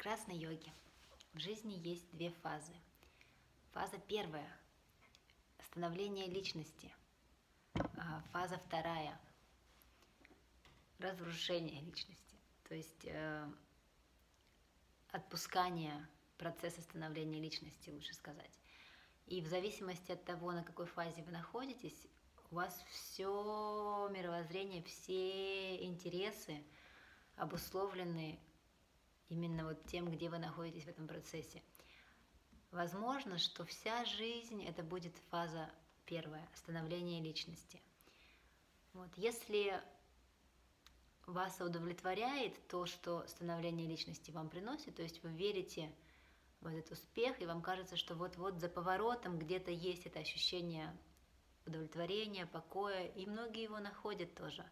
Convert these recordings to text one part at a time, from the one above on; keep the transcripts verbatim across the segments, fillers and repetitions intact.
прекрасной йоге в жизни есть две фазы. Фаза первая – становление личности. Фаза вторая – разрушение личности. То есть э, отпускание процесса становления личности, лучше сказать. И в зависимости от того, на какой фазе вы находитесь, у вас все мировоззрение, все интересы обусловлены именно вот тем, где вы находитесь в этом процессе. Возможно, что вся жизнь это будет фаза первая, становление личности. Вот. Если вас удовлетворяет то, что становление личности вам приносит, то есть вы верите в этот успех, и вам кажется, что вот-вот за поворотом где-то есть это ощущение удовлетворения, покоя, и многие его находят тоже,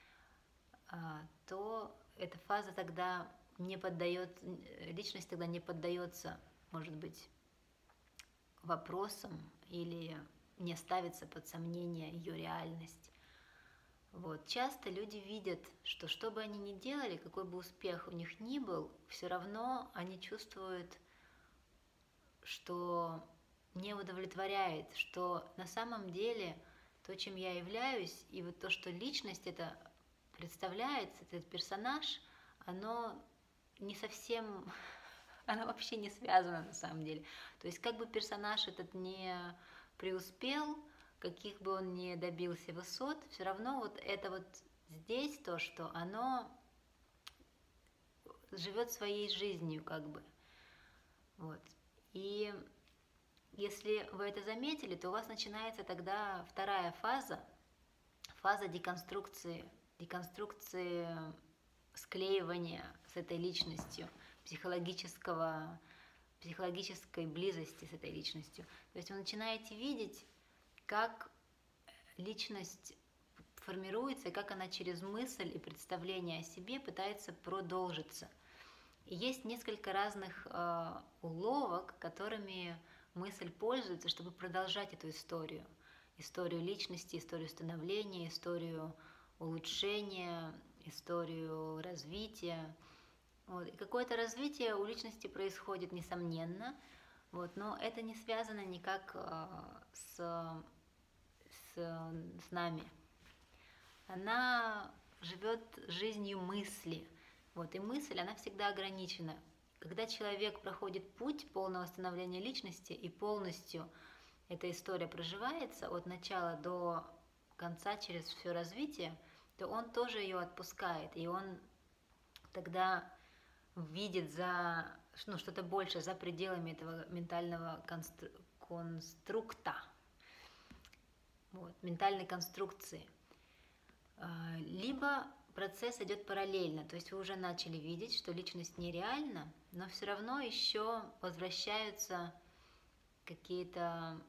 то эта фаза тогда не поддается, личность тогда не поддается, может быть, вопросам или не ставится под сомнение ее реальность. Вот. Часто люди видят, что что бы они ни делали, какой бы успех у них ни был, все равно они чувствуют, что не удовлетворяет, что на самом деле то, чем я являюсь, и вот то, что личность это представляет, этот персонаж, оно не совсем, оно вообще не связано на самом деле. То есть как бы персонаж этот не преуспел, каких бы он ни добился высот, все равно вот это вот здесь то, что оно живет своей жизнью как бы. Вот. И если вы это заметили, то у вас начинается тогда вторая фаза, фаза деконструкции, деконструкции склеивания с этой личностью, психологического, психологической близости с этой личностью. То есть вы начинаете видеть, как личность формируется, и как она через мысль и представление о себе пытается продолжиться. И есть несколько разных э, уловок, которыми мысль пользуется, чтобы продолжать эту историю. Историю личности, историю становления, историю улучшения, историю развития. Вот. И какое-то развитие у личности происходит, несомненно, вот, но это не связано никак э, с, с, с нами. Она живет жизнью мысли. Вот, и мысль, она всегда ограничена. Когда человек проходит путь полного становления личности и полностью эта история проживается от начала до конца через все развитие, то он тоже ее отпускает, и он тогда видит за ну, что-то большее, за пределами этого ментального констру... конструкта, вот, ментальной конструкции. Либо процесс идет параллельно, то есть вы уже начали видеть, что личность нереальна, но все равно еще возвращаются какие-то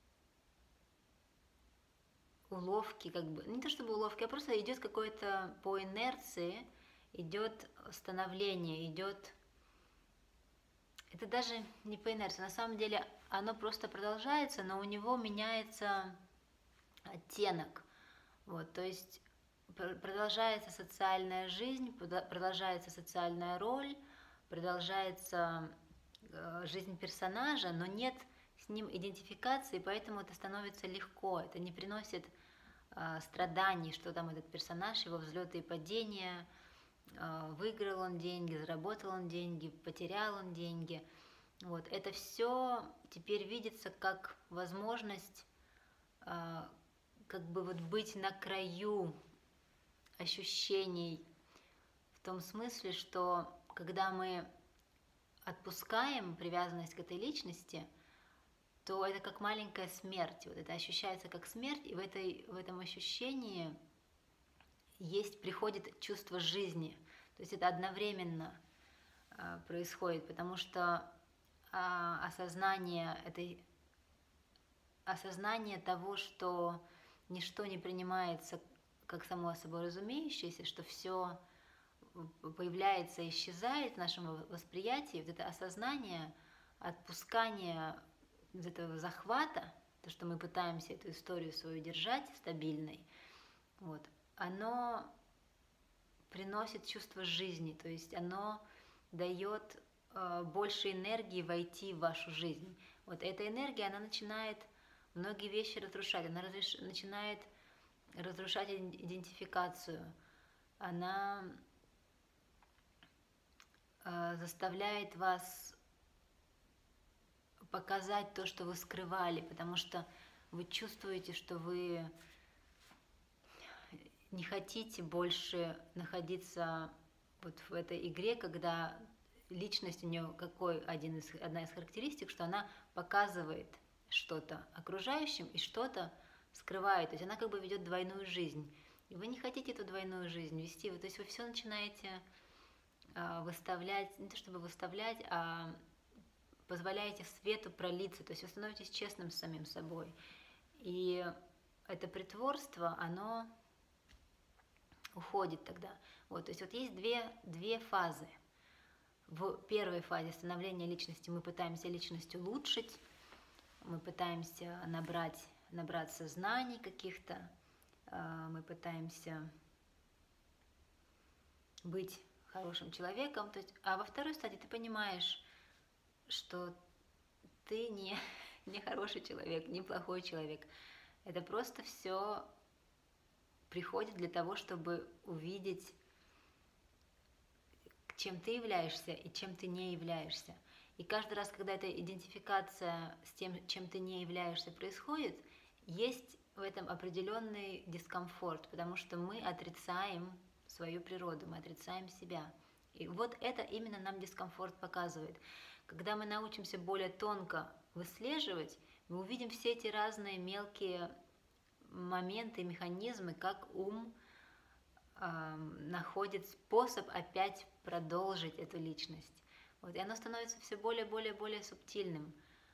уловки, как бы, не то чтобы уловки, а просто идет какое-то по инерции, идет становление, идет, это даже не по инерции, на самом деле оно просто продолжается, но у него меняется оттенок, вот, то есть продолжается социальная жизнь, продолжается социальная роль, продолжается жизнь персонажа, но нет с ним идентификации, поэтому это становится легко, это не приносит э, страданий, что там этот персонаж, его взлеты и падения, э, выиграл он деньги, заработал он деньги, потерял он деньги. Вот. Это все теперь видится как возможность э, как бы вот быть на краю ощущений, в том смысле, что когда мы отпускаем привязанность к этой личности, то это как маленькая смерть, вот это ощущается как смерть, и в, этой, в этом ощущении есть, приходит чувство жизни, то есть это одновременно э, происходит, потому что э, осознание, этой, осознание того, что ничто не принимается как само собой разумеющееся, что все появляется и исчезает в нашем восприятии, вот это осознание, отпускание из этого захвата, то, что мы пытаемся эту историю свою держать стабильной, вот, оно приносит чувство жизни, то есть оно дает э, больше энергии войти в вашу жизнь. Вот эта энергия, она начинает многие вещи разрушать, она разреш... начинает разрушать идентификацию, она э, заставляет вас показать то, что вы скрывали, потому что вы чувствуете, что вы не хотите больше находиться вот в этой игре, когда личность у нее какой один из, одна из характеристик, что она показывает что-то окружающим и что-то скрывает. То есть она как бы ведет двойную жизнь. И вы не хотите эту двойную жизнь вести. То есть вы все начинаете э, выставлять, не то чтобы выставлять, а позволяете свету пролиться. То есть вы становитесь честным с самим собой. И это притворство, оно уходит тогда. Вот, то есть вот есть две, две фазы. В первой фазе становления личности мы пытаемся личность улучшить, мы пытаемся набрать, набраться знаний каких-то, мы пытаемся быть хорошим человеком. То есть, а во второй стадии ты понимаешь, что ты не, не хороший человек, не плохой человек. Это просто все приходит для того, чтобы увидеть, чем ты являешься и чем ты не являешься. И каждый раз, когда эта идентификация с тем, чем ты не являешься, происходит, есть в этом определенный дискомфорт, потому что мы отрицаем свою природу, мы отрицаем себя. И вот это именно нам дискомфорт показывает. Когда мы научимся более тонко выслеживать, мы увидим все эти разные мелкие моменты, механизмы, как ум э, находит способ опять продолжить эту личность. Вот, и оно становится все более, более, более субтильным.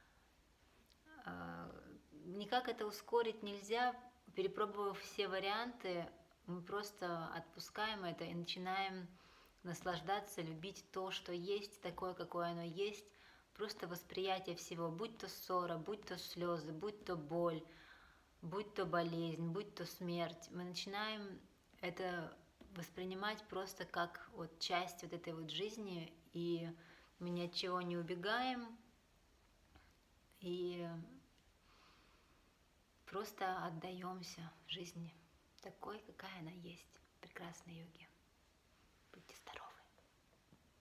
Э, никак это ускорить нельзя. Перепробовав все варианты, мы просто отпускаем это и начинаем наслаждаться, любить то, что есть, такое, какое оно есть. Просто восприятие всего, будь то ссора, будь то слезы, будь то боль, будь то болезнь, будь то смерть. Мы начинаем это воспринимать просто как вот часть вот этой вот жизни, и мы ни от чего не убегаем, и просто отдаемся жизни такой, какая она есть. Прекрасной йоги. Будьте здоровы.